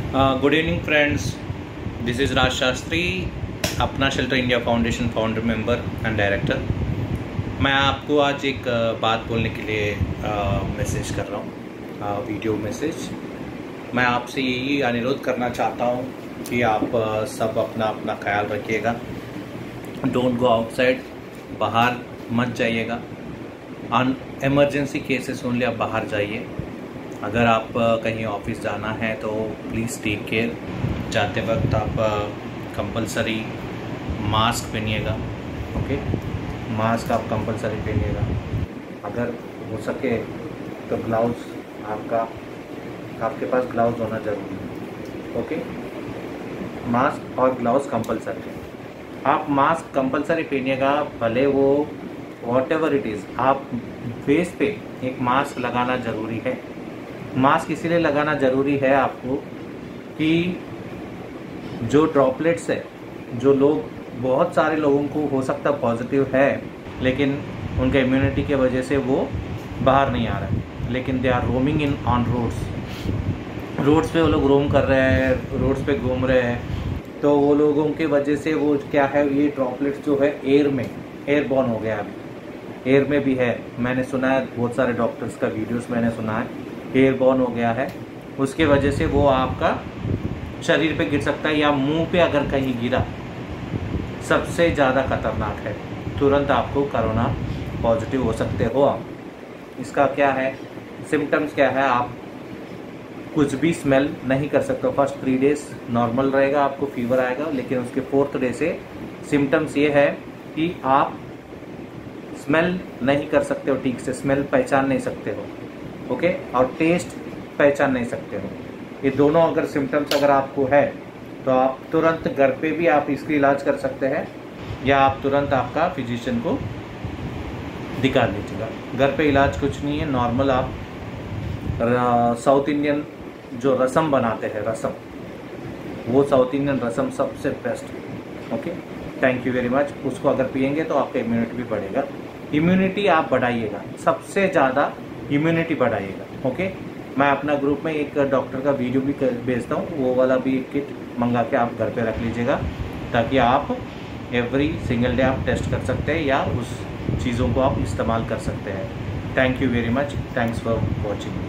Good evening friends, this is Raj Shastri, अपना shelter India foundation founder member and director. मैं आपको आज एक बात बोलने के लिए मैसेज कर रहा हूँ, वीडियो मैसेज। मैं आपसे यही अनुरोध करना चाहता हूँ कि आप सब अपना अपना ख्याल रखिएगा। डोंट गो आउटसाइड, बाहर मत जाइएगा। ऑन इमरजेंसी केसेस ओनली आप बाहर जाइए। अगर आप कहीं ऑफिस जाना है तो प्लीज़ टेक केयर। जाते वक्त आप कंपलसरी मास्क पहनिएगा। ओके, मास्क आप कंपलसरी पहनिएगा। अगर हो सके तो ग्लव्स आपके पास ग्लव्स होना जरूरी है। ओके, मास्क और ग्लव्स कंपलसरी। आप मास्क कंपलसरी पहनिएगा, भले वो वॉट एवर इट इज़। आप फेस पे एक मास्क लगाना ज़रूरी है। मास्क इसीलिए लगाना ज़रूरी है आपको कि जो ड्रॉपलेट्स है, जो लोग, बहुत सारे लोगों को हो सकता पॉजिटिव है लेकिन उनके इम्यूनिटी के वजह से वो बाहर नहीं आ रहा है, लेकिन they are roaming in on roads पे वो लोग रोम कर रहे हैं, रोड्स पे घूम रहे हैं। तो वो लोगों के वजह से वो क्या है, ये ड्रॉपलेट्स जो है एयरबॉर्न हो गया। अभी एयर में भी है, मैंने सुना है, बहुत सारे डॉक्टर्स का वीडियोस मैंने सुना है, एयरबॉर्न हो गया है। उसके वजह से वो आपका शरीर पे गिर सकता है या मुंह पे अगर कहीं गिरा, सबसे ज़्यादा खतरनाक है। तुरंत आपको कोरोना पॉजिटिव हो सकते हो आप। इसका क्या है, सिम्टम्स क्या है, आप कुछ भी स्मेल नहीं कर सकते हो। फर्स्ट 3 डेज नॉर्मल रहेगा, आपको फीवर आएगा, लेकिन उसके 4th डे से सिम्टम्स ये है कि आप स्मेल नहीं कर सकते हो ठीक से, स्मेल पहचान नहीं सकते हो। ओके, और टेस्ट पहचान नहीं सकते हो। ये दोनों अगर सिम्टम्स अगर आपको है तो आप तुरंत घर पे भी आप इसका इलाज कर सकते हैं, या आप तुरंत आपका फिजिशियन को दिखा दीजिएगा। घर पे इलाज कुछ नहीं है, नॉर्मल आप साउथ इंडियन जो रसम बनाते हैं, रसम, वो साउथ इंडियन रसम सबसे best. Okay, thank you very much. उसको अगर पियेंगे तो आपका इम्यूनिटी भी बढ़ेगा। इम्यूनिटी आप बढ़ाइएगा, सबसे ज़्यादा इम्यूनिटी बढ़ाइएगा। ओके, मैं अपना ग्रुप में एक डॉक्टर का वीडियो भी भेजता हूँ, वो वाला भी किट मंगा के आप घर पे रख लीजिएगा, ताकि आप एवरी सिंगल डे आप टेस्ट कर सकते हैं या उस चीज़ों को आप इस्तेमाल कर सकते हैं। Thank you very much, thanks for watching.